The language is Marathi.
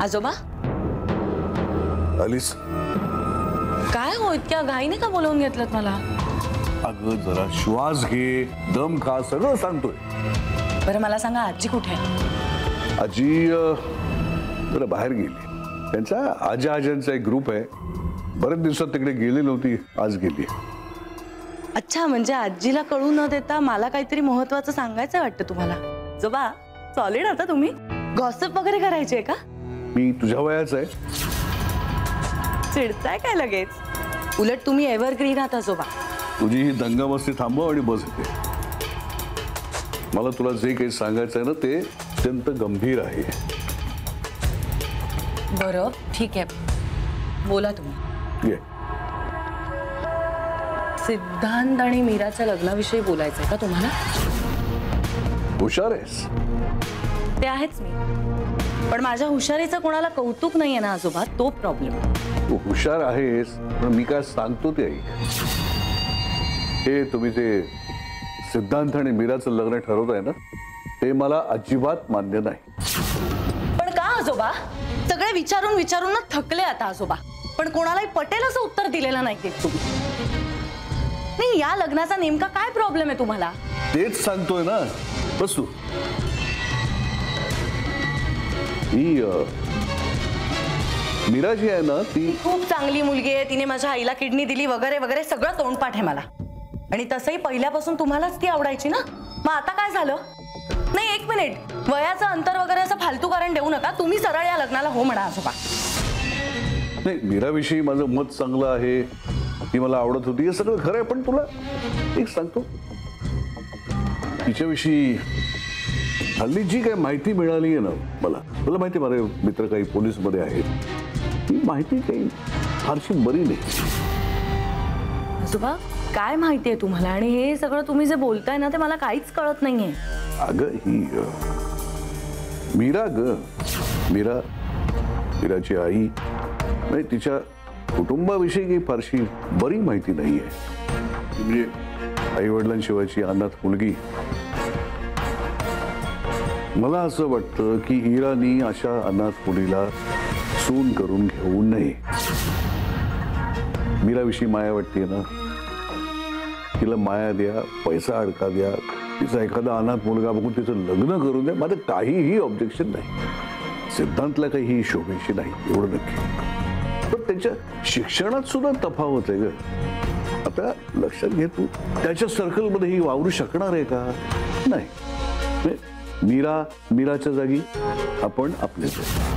आजोबा आलीस? काय हो इतक्या घाईने का बोलवून घेतलं मला? अगं जरा श्वास घे, दम खा, सगळं सांगतोय. बरं मला सांगा आजी कुठे आहे? आजी जरा बाहेर गेली. त्यांचा आजा आजांचा एक ग्रुप आहे. बरेच दिवसात तिकडे गेली नव्हती, आज गेली. अच्छा, म्हणजे आजीला कळू न देता मला काहीतरी महत्वाचं सांगायचं वाटतं तुम्हाला. आजोबा सॉलिड आता तुम्ही. गॉसिप वगैरे करायची आहे का? मी तुझ्या वयाचा आहे. चिडताय काय लगेच? उलट तुम्ही एव्हरग्रीन आहात आजोबा. तुझी ही दंगामस्ती थांबव आणि बस इथे. मला तुला जे काही सांगायचं आहे ना ते अत्यंत गंभीर आहे. बरं ठीक आहे, बोला तुम्ही. ये. सिद्धांत आणि मीराच्या लग्नाविषयी बोलायचं आहे का तुम्हाला? हुशार आहेस. ते आहेच मी, पण माझ्या हुशारीचं कोणाला कौतुक नाहीये ना आजोबा, तो प्रॉब्लेम. तू हुशार आहेस, पण मी काय सांगतो ते ऐक. हे तुम्ही ते सिद्धांत आणि मीराचं लग्न ठरवताय ना, ते मला अजिबात मान्य नाही. पण का आजोबा? सगळे विचारून विचारून ना थकले आता आजोबा. पण कोणालाही पटेल असं उत्तर दिलेलं नाही तुम्ही. नाही, या लग्नाचा नेमका काय प्रॉब्लेम आहे तुम्हाला? तेच सांगतोय ना. बस तू. ही मीरा जी आहे ना, ती खूप चांगली मुलगी आहे. तिने माझ्या आईला किडनी दिली वगैरे वगैरे सगळं तोंडपाठ आहे मला. आणि तसंही पहिल्यापासून तुम्हालाच ती आवडायची ना. मग आता काय झालं? नाही एक मिनिट, वयाचं अंतर वगैरे असं फालतू कारण देऊ नका. तुम्ही सरळ या लग्नाला हो म्हणा आजोबा. नाही, मीराविषयी माझं मत चांगलं आहे. ती मला आवडत होती, हे सगळं खरं आहे. पण तुला एक सांगतो, तिच्याविषयी हल्ली जी काही माहिती मिळाली आहे ना मला माहिती, माझे मित्र काही पोलीसमध्ये आहेत, ती माहिती काही फारशी बरी नाही. आजोबा काय माहिती आहे तुम्हाला? आणि हे सगळं तुम्ही जे बोलताय ना ते मला काहीच कळत नाहीये. अगं ही मीरा मीराची आई, नाही तिच्या कुटुंबाविषयी काही फारशी बरी माहिती नाहीये. म्हणजे आई वडिलांशिवायची अनाथ मुलगी. मला असं वाटतं की इरानी अशा अनाथ मुलीला सून करून घेऊ नये. मीराविषयी माया वाटते ना, तिला माया द्या, पैसा अडका द्या, तिचा एखादा अनाथ मुलगा बघून तिचं लग्न करून द्या. माझं काहीही ऑब्जेक्शन नाही. सिद्धांतला काही शोभेशी नाही, एवढं नक्की. पण त्यांच्या शिक्षणात सुद्धा तफावत आहे ग. आता लक्षात घे, तू त्याच्या सर्कलमध्ये ही वावरू शकणार आहे का? नाही. मीराच्या जागी आपण आपले